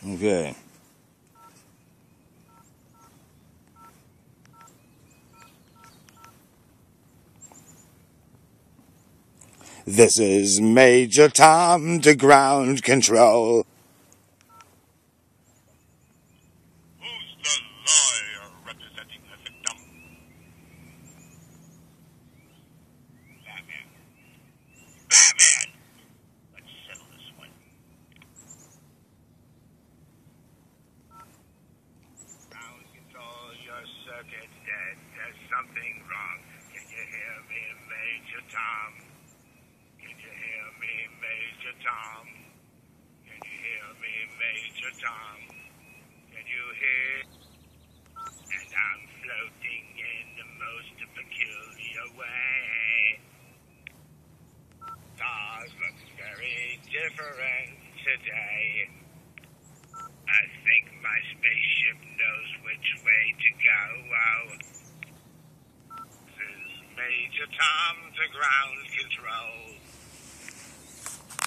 Okay. This is Major Tom to ground control. Who's the lawyer representing the victim? Batman. Batman! Let's settle this one. Ground control, your circuit's dead. There's something wrong. Can you hear me, Major Tom? Can you hear me, Major Tom? Can you hear me, Major Tom? Can you hear? And I'm floating in the most peculiar way. Stars look very different today. I think my spaceship knows which way to go. This is Major Tom to ground control.